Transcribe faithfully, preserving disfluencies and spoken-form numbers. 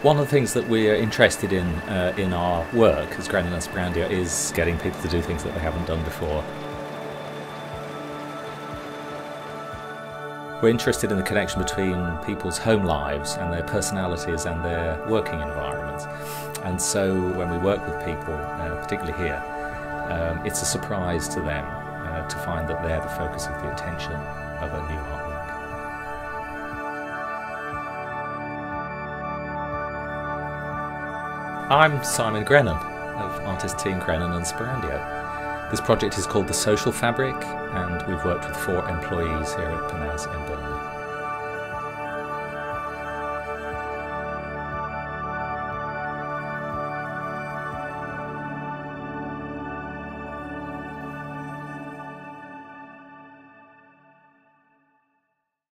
One of the things that we're interested in uh, in our work as Grennan and Sperandio is getting people to do things that they haven't done before. We're interested in the connection between people's home lives and their personalities and their working environments. And so when we work with people, uh, particularly here, um, it's a surprise to them uh, to find that they're the focus of the attention of a new artwork. I'm Simon Grennan of artist team Grennan and Sperandio. This project is called The Social Fabric, and we've worked with four employees here at Panaz in Burnley.